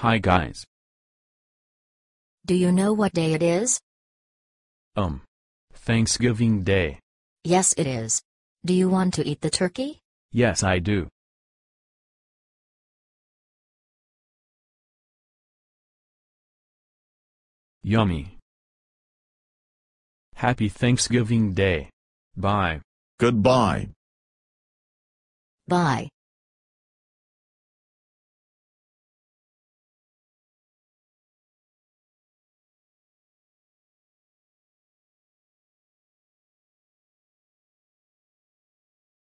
Hi guys. Do you know what day it is? Thanksgiving Day. Yes, it is. Do you want to eat the turkey? Yes, I do. Yummy. Happy Thanksgiving Day. Bye. Goodbye. Bye.